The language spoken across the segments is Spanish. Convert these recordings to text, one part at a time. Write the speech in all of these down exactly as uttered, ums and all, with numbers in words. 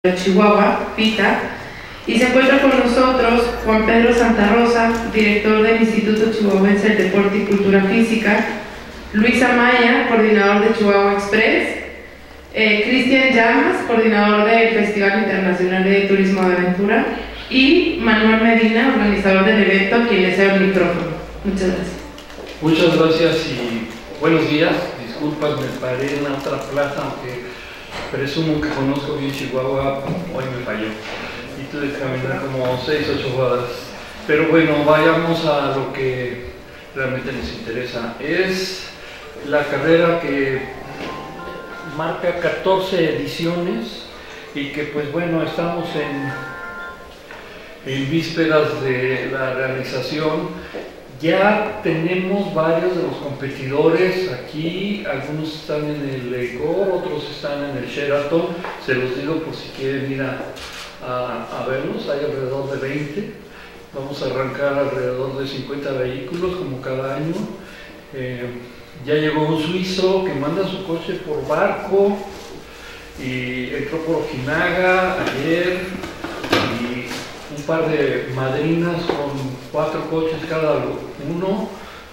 de Chihuahua, PITA, y se encuentra con nosotros Juan Pedro Santa Rosa, director del Instituto Chihuahuense del Deporte y Cultura Física, Luis Amaya, coordinador de Chihuahua Express, eh, Cristian Llamas, coordinador del Festival Internacional de Turismo de Aventura, y Manuel Medina, organizador del evento, a quien le cedo el micrófono. Muchas gracias. Muchas gracias y buenos días. Disculpas, me paré en otra plaza, aunque presumo que conozco bien Chihuahua, hoy me falló y tuve que caminar como seis o ocho cuadras. Pero bueno, vayamos a lo que realmente nos interesa. Es la carrera que marca catorce ediciones y que pues bueno, estamos en, en vísperas de la realización. Ya tenemos varios de los competidores aquí, algunos están en el Ecor, otros están en el Sheraton, se los digo por si quieren ir a, a, a verlos, hay alrededor de veinte, vamos a arrancar alrededor de cincuenta vehículos como cada año. Eh, ya llegó un suizo que manda su coche por barco y entró por Ojinaga ayer, y un par de madrinas con cuatro coches cada uno.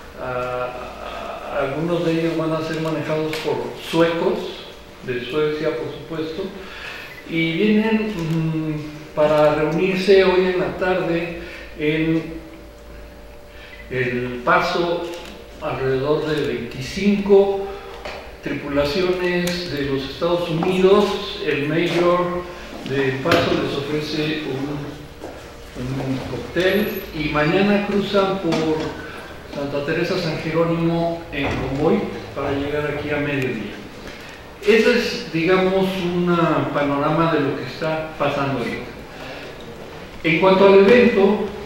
Uh, algunos de ellos van a ser manejados por suecos, de Suecia por supuesto, y vienen um, para reunirse hoy en la tarde en El Paso alrededor de veinticinco tripulaciones de los Estados Unidos. El mayor de El Paso les ofrece un un cóctel y mañana cruzan por Santa Teresa San Jerónimo en convoy para llegar aquí a mediodía. Ese es, digamos, un panorama de lo que está pasando ahorita. En cuanto al evento,